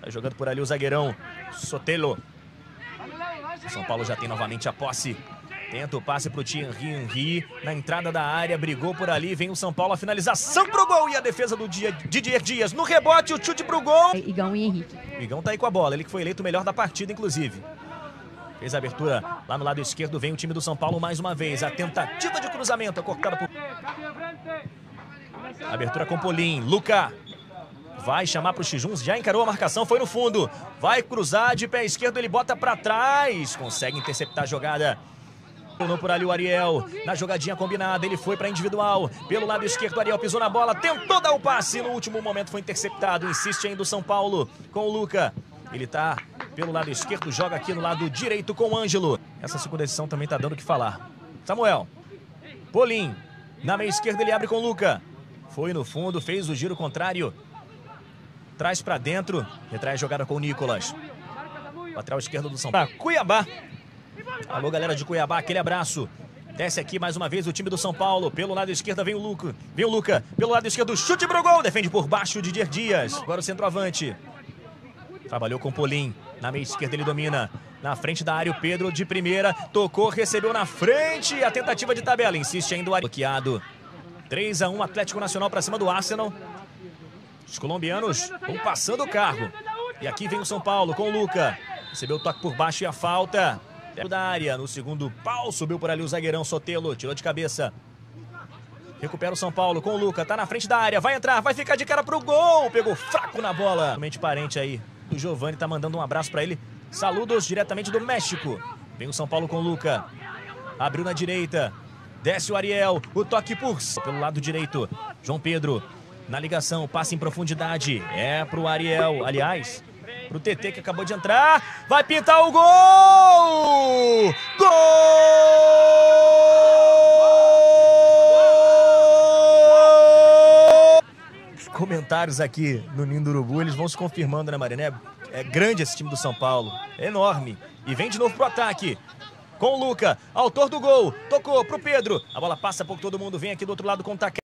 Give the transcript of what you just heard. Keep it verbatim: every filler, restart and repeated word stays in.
Vai jogando por ali o zagueirão Sotelo. O São Paulo já tem novamente a posse. Tenta o passe para o Thierry Henry. Na entrada da área, brigou por ali. Vem o São Paulo, a finalização pro gol. E a defesa do dia, Didier Dias. No rebote, o chute pro gol. Igão e Henrique. O Igão tá aí com a bola. Ele que foi eleito o melhor da partida, inclusive. Fez a abertura lá no lado esquerdo. Vem o time do São Paulo mais uma vez. A tentativa de cruzamento, cortada por... Abertura com Polim. Luca. Vai chamar para o Xijuns, já encarou a marcação, foi no fundo. Vai cruzar de pé esquerdo, ele bota para trás. Consegue interceptar a jogada. Tornou por ali o Ariel, na jogadinha combinada, ele foi para individual. Pelo lado esquerdo, o Ariel pisou na bola, tentou dar o passe. No último momento foi interceptado, insiste ainda o São Paulo com o Luca. Ele tá pelo lado esquerdo, joga aqui no lado direito com o Ângelo. Essa segunda decisão também tá dando o que falar. Samuel. Polim. Na meia esquerda ele abre com o Luca. Foi no fundo, fez o giro contrário. Traz pra dentro, retrai a jogada com o Nicolas. Lateral esquerdo do São Paulo. Cuiabá. Alô, galera de Cuiabá, aquele abraço. Desce aqui mais uma vez o time do São Paulo. Pelo lado esquerdo vem o Luca. Vem o Luca. Pelo lado esquerdo, chute pro gol. Defende por baixo o Didier Dias. Agora o centroavante. Trabalhou com o Polim. Na meia esquerda ele domina. Na frente da área o Pedro de primeira. Tocou, recebeu na frente. A tentativa de tabela. Insiste ainda o Ariel. Bloqueado. três a um Atlético Nacional pra cima do Arsenal. Os colombianos vão passando o carro. E aqui vem o São Paulo com o Luca. Recebeu o toque por baixo e a falta. Dentro da área, no segundo pau, subiu por ali o zagueirão Sotelo. Tirou de cabeça. Recupera o São Paulo com o Luca. Tá na frente da área, vai entrar, vai ficar de cara pro gol. Pegou fraco na bola. Realmente parente aí do Giovani, tá mandando um abraço pra ele. Saludos diretamente do México. Vem o São Paulo com o Luca. Abriu na direita. Desce o Ariel. O toque por pelo lado direito. João Pedro. Na ligação, passe em profundidade. É pro Ariel. Aliás, pro T T que acabou de entrar. Vai pintar o gol! Gol! Os comentários aqui no Ninho do Urubu, eles vão se confirmando, né, Mariné? É grande esse time do São Paulo. É enorme. E vem de novo pro ataque. Com o Luca, autor do gol. Tocou pro Pedro. A bola passa por todo mundo. Vem aqui do outro lado com o Taquete.